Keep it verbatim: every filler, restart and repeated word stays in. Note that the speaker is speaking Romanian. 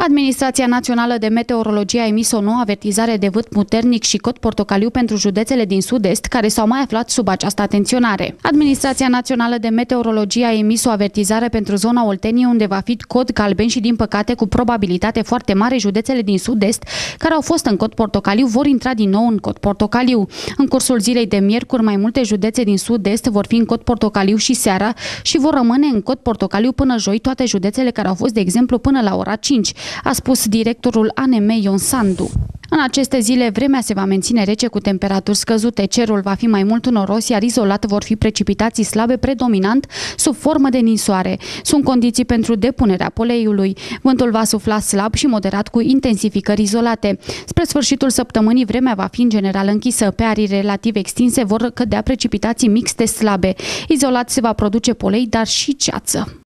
Administrația Națională de Meteorologie a emis o nouă avertizare de vânt puternic și cod portocaliu pentru județele din sud-est, care s-au mai aflat sub această atenționare. Administrația Națională de Meteorologie a emis o avertizare pentru zona Olteniei, unde va fi cod galben și, din păcate, cu probabilitate foarte mare, județele din sud-est, care au fost în cod portocaliu, vor intra din nou în cod portocaliu. În cursul zilei de miercuri, mai multe județe din sud-est vor fi în cod portocaliu și seara și vor rămâne în cod portocaliu până joi toate județele care au fost, de exemplu, până la ora cinci, a spus directorul A N M Ion Sandu. În aceste zile, vremea se va menține rece cu temperaturi scăzute, cerul va fi mai mult noros, iar izolat vor fi precipitații slabe, predominant sub formă de ninsoare. Sunt condiții pentru depunerea poleiului. Vântul va sufla slab și moderat cu intensificări izolate. Spre sfârșitul săptămânii, vremea va fi în general închisă. Pe arii relativ extinse vor cădea precipitații mixte slabe. Izolat se va produce polei, dar și ceață.